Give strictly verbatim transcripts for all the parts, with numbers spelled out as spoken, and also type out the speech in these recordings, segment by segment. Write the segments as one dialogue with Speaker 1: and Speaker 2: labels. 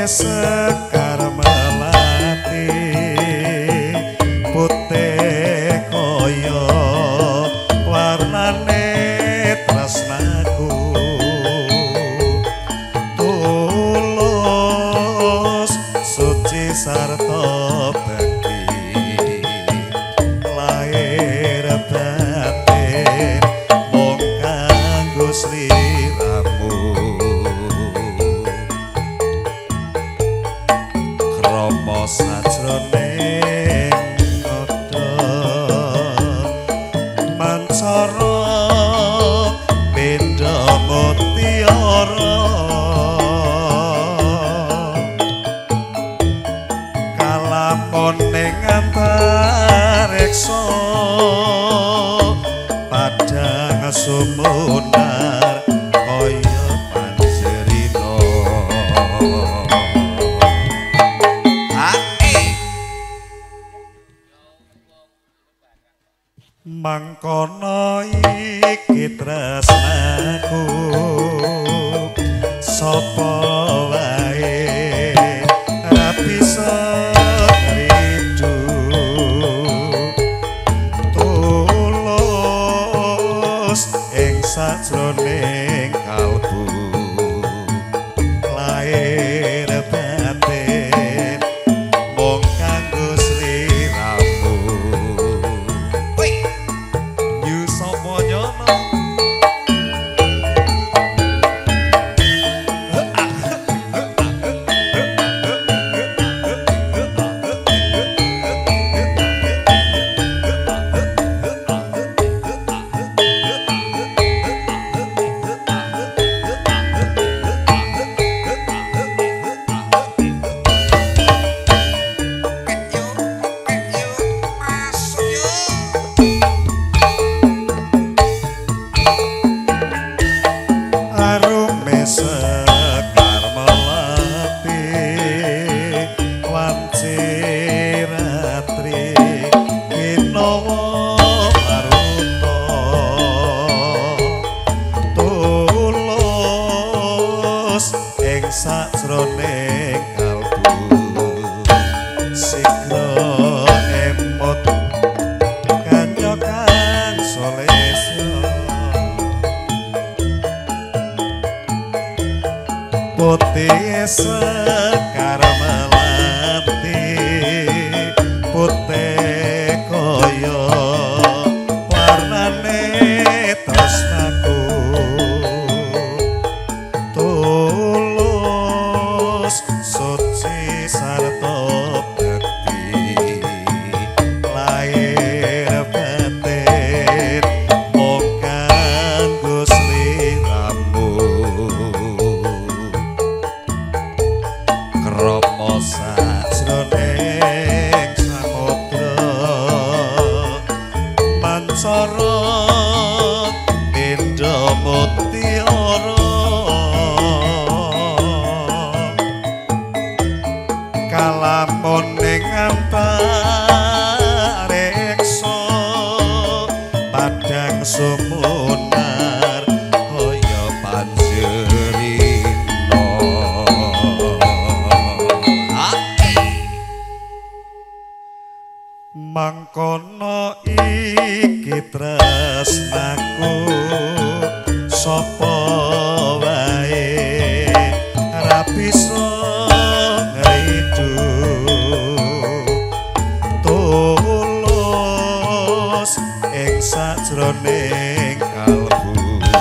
Speaker 1: Sekar melati putih koyo warnane tresnaku tulus suci sarta bekti lair batin mung kanggo sliramu krama sajroning nada mancara benda mutiara kalamun ning antareksa padhang sumunar kaya panjerina mangkono iki tresnaku sapa wae ra bisa ridu tulus ing sajroning kalbu lair batin mung kanggo sliramu Sekar melati wanci ratri kinawa maruta tulus ing sajroning kalbu sigra emot kanca kang solesya putih sekar melati putih koyo warnane tresnaku tulus suci sarta bekti lair batin mung kanggo sliramu krama sajroning samudra mancara benda mutiara kalamun ning antareksa padhang sumunar kaya panjerina mangkono iki tresnaku sapa wae ra bisa ngridu tulus ing sajroning kalbu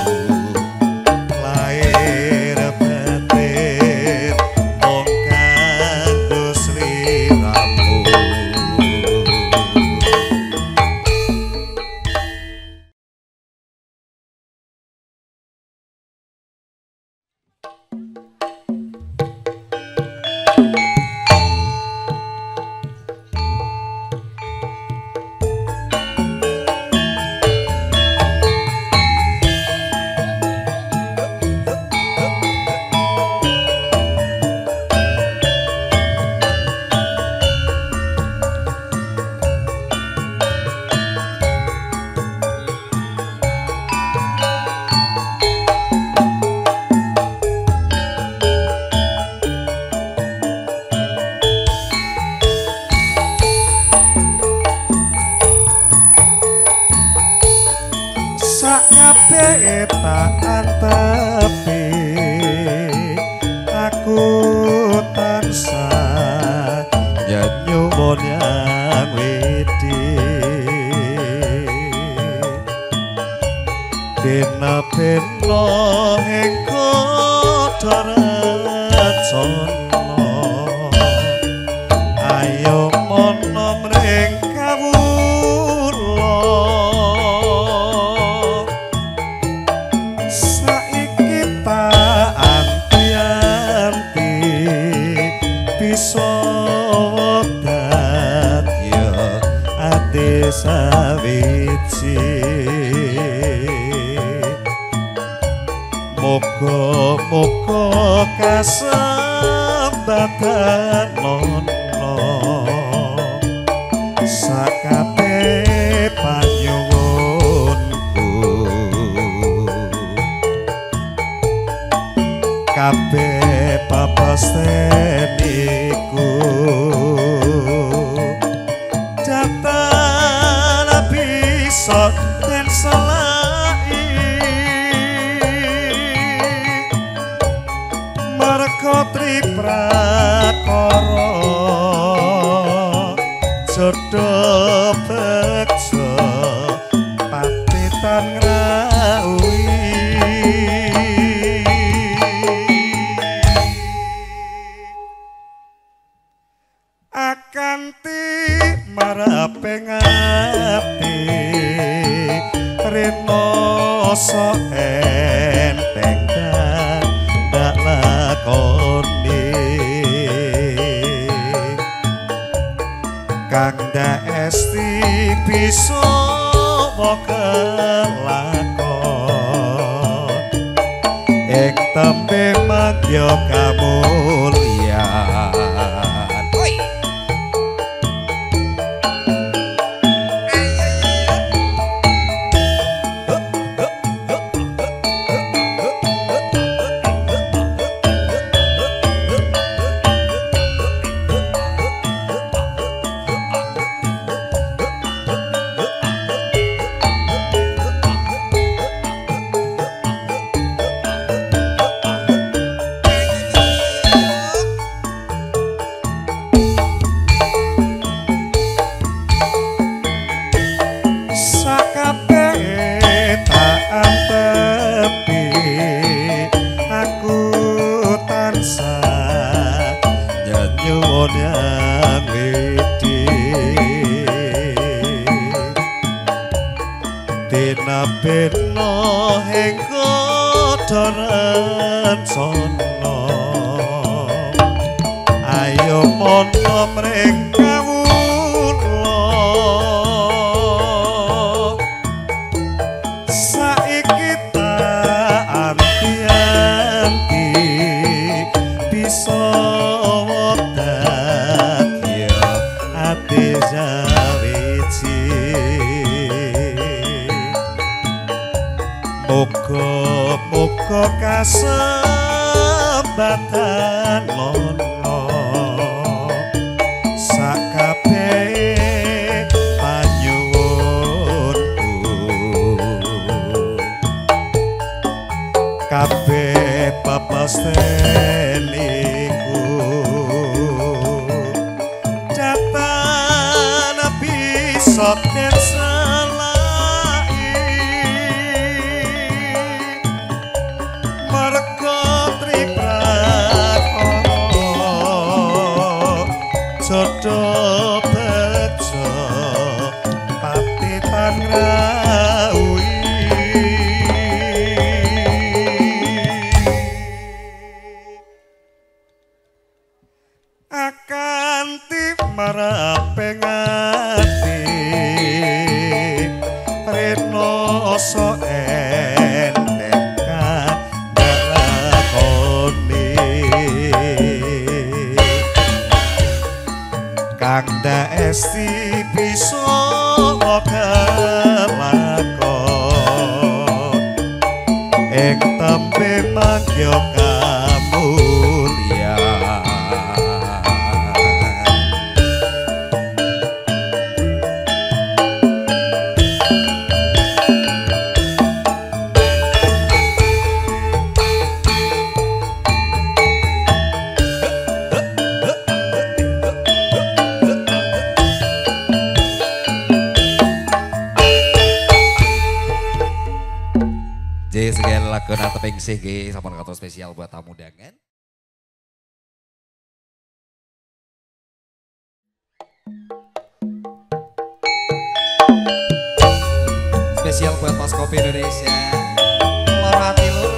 Speaker 1: lair batin mung kanggo sliramu Sono ayo mono mring kawula saiki tak anti-anti bisa dadya ati sawiji moga-moga kasembatan nono sakabeh panyuwunku kabeh papasteniku jatan bisa den salai marga triprakara jodoh beksa patitan ngrawi akanti maraping ati rena so enteng dak lakoni kang esti bisa kelakon ing tembe madya kamulyan Beno hengko doran sono ayo mono mring kawula saiki tak anti-anti bisa dadya ati sawiji Muga-muga kasembatan lono sakabeh panyuwunku kabeh papasteniku jatan bisa den jodoh beksa patitan ngrawi akanti maraping ati rena so enteng lakoni kang esti bisa kelakon ing tembe madya kamulyan J segala
Speaker 2: Laguna teping sih nggih sampun katos spesial buat tamu undangan. Spesial buat Mas Kopi Indonesia. Loro ati lho.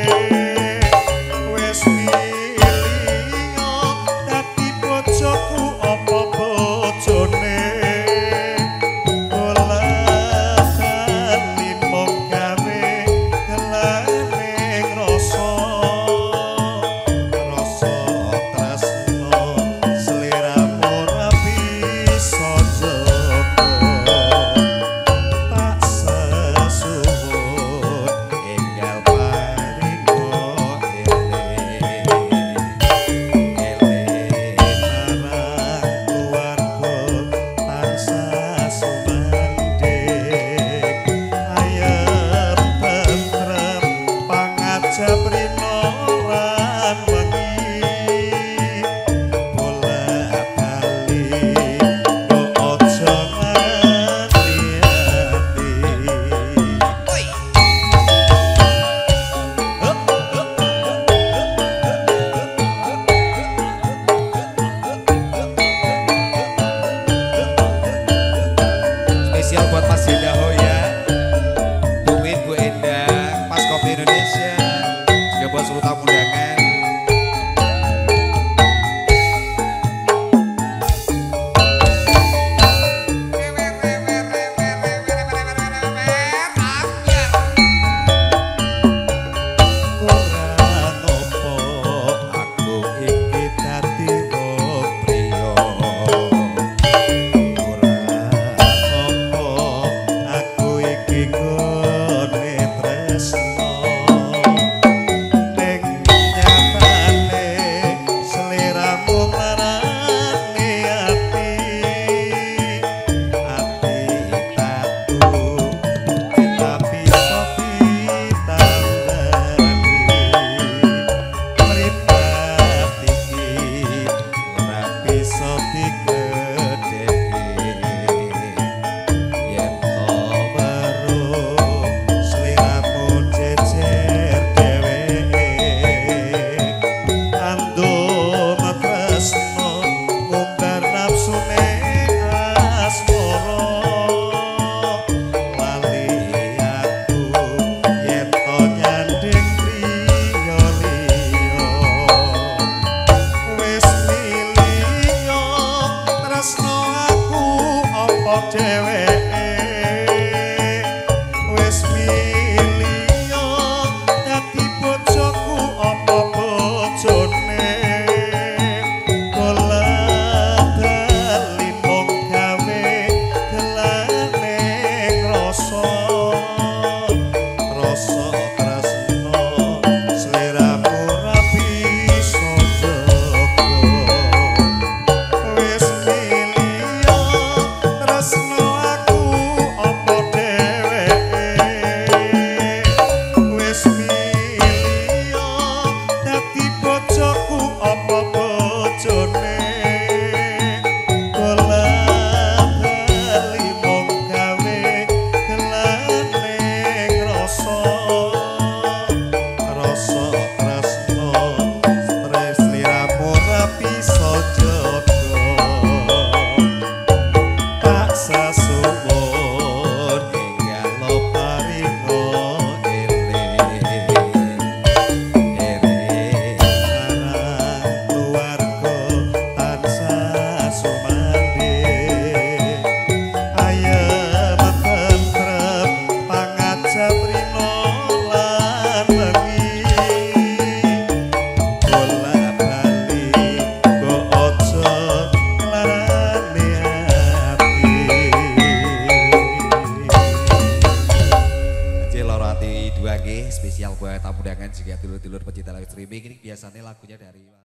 Speaker 1: Bojoku dheweke wis milio dadi bojoku apa bojone golek dali mung gawe gelane rasa rasa tresno sliramu ra bisa jaga wis milio tresno aku apa dheweke wis milio dadi bojoku apa bojone golek dali mung gawe gelane rasa rasa tresno stres liramu ra bisa jaga tak sasuwun enggal paringo eling eling marang keluarga tansah sumandhe ayem tentrem pangajab rino lan wengi bola bali mbok aja nglarani ati Aceh loro ati dua G spesial buat tamu undangan juga dulur-dulur pecinta live streaming ini biasanya lagunya dari